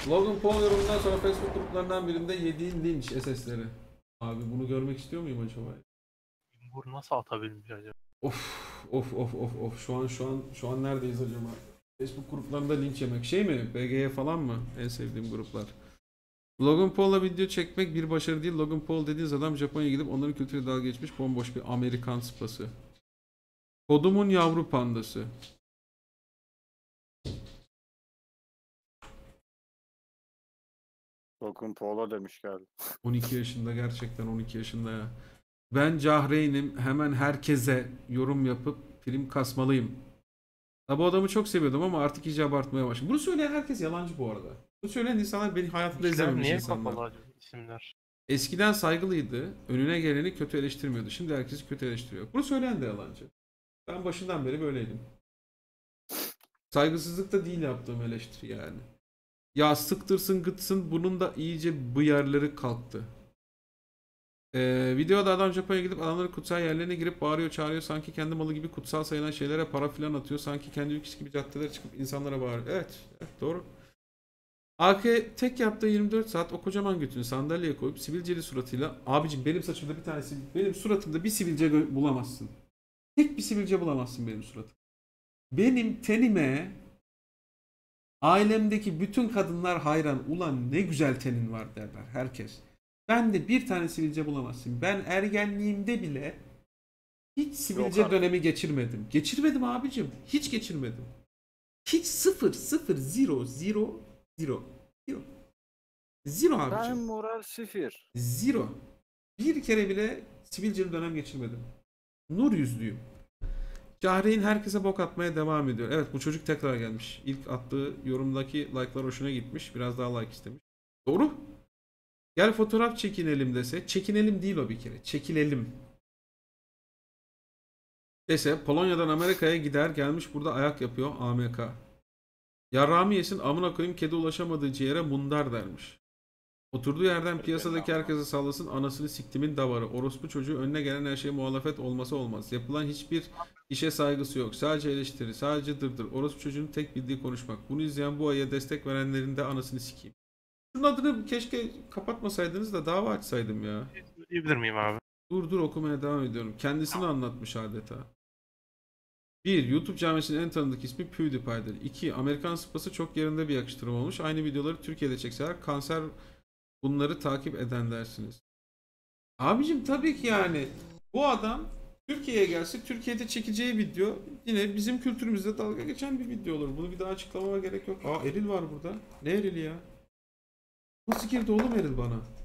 Logan Paul yorumundan sonra Facebook gruplarından birinde yediğin linç SS'leri. Abi bunu görmek istiyor muyum acaba? Bu nasıl atabilmiş acaba? Of. Şu an neredeyiz acaba? Facebook gruplarında linç yemek. Şey mi? BG'ye falan mı? En sevdiğim gruplar. Logan Paul'la video çekmek bir başarı değil. Logan Paul dediğiniz adam Japonya'ya gidip onların kültürüyle dalga geçmiş bomboş bir Amerikan sıpası. Kodumun yavru pandası. Logan Paul'a demiş geldi. 12 yaşında, gerçekten 12 yaşında ya. Ben Cahreyn'im. Hemen herkese yorum yapıp prim kasmalıyım. Ha, bu adamı çok seviyordum ama artık iyice abartmaya başladım. Bunu söyleyen herkes yalancı bu arada. Bunu söyleyen insanlar beni hayatımda İşler izlememiş niye insanlar. kapalı acaba isimler? Eskiden saygılıydı. Önüne geleni kötü eleştirmiyordu. Şimdi herkesi kötü eleştiriyor. Bunu söyleyen de yalancı. Ben başından beri böyleydim. Saygısızlık da değil yaptığım eleştiri yani. Ya sıktırsın gıtsın, bunun da iyice bıyarları kalktı. Videoda adam Japonya'ya gidip adamların kutsal yerlerine girip bağırıyor çağırıyor. Sanki kendi malı gibi kutsal sayılan şeylere para filan atıyor. Sanki kendi ülkesi gibi caddelere çıkıp insanlara bağırıyor. Evet doğru. AK tek yaptığı 24 saat o kocaman götünü sandalyeye koyup sivilceli suratıyla, abicim benim saçımda bir tanesi, benim suratımda bir sivilce bulamazsın. Tek bir sivilce bulamazsın benim suratım. Benim tenime ailemdeki bütün kadınlar hayran. Ulan ne güzel tenin var derler herkes. Ben de bir tane sivilce bulamazsın. Ben ergenliğimde bile hiç sivilce dönemi geçirmedim. Geçirmedim abicim. Hiç geçirmedim. Hiç sıfır zero zero zero. Zero. Zero Ben abicim. moral sıfır. Zero. Bir kere bile sivilceli dönem geçirmedim. Nur yüzlüyüm. Cahreyn herkese bok atmaya devam ediyor. Evet, bu çocuk tekrar gelmiş. İlk attığı yorumdaki like'lar hoşuna gitmiş. Biraz daha like istemiş. Doğru. Gel fotoğraf çekinelim dese. Çekinelim değil o bir kere. Çekilelim. Dese Polonya'dan Amerika'ya gider, gelmiş burada ayak yapıyor AMK. Yarrağımı yesin amına koyayım, kedi ulaşamadığı ciğere mundar dermiş. Oturduğu yerden piyasadaki herkese sallasın, anasını siktimin davarı. Orospu çocuğu, önüne gelen her şeye muhalefet olması olmaz. Yapılan hiçbir işe saygısı yok. Sadece eleştiri, sadece dırdır. Orospu çocuğun tek bildiği konuşmak. Bunu izleyen bu aya destek verenlerin de anasını sikeyim. Şunun adını keşke kapatmasaydınız da dava açsaydım ya. Diyebilir miyim abi? Dur okumaya devam ediyorum. Kendisini anlatmış adeta. 1. YouTube camiasının en tanıdık ismi PewDiePie'dir. 2. Amerikan sıpası çok yerinde bir yakıştırma olmuş. Aynı videoları Türkiye'de çekseler kanser bunları takip eden dersiniz. Abicim tabii ki yani bu adam Türkiye'ye gelse Türkiye'de çekeceği video yine bizim kültürümüzde dalga geçen bir video olur. Bunu bir daha açıklamama gerek yok. Aa, Eril var burada. Ne Eril ya? Nasıl girdi oğlum Eril bana?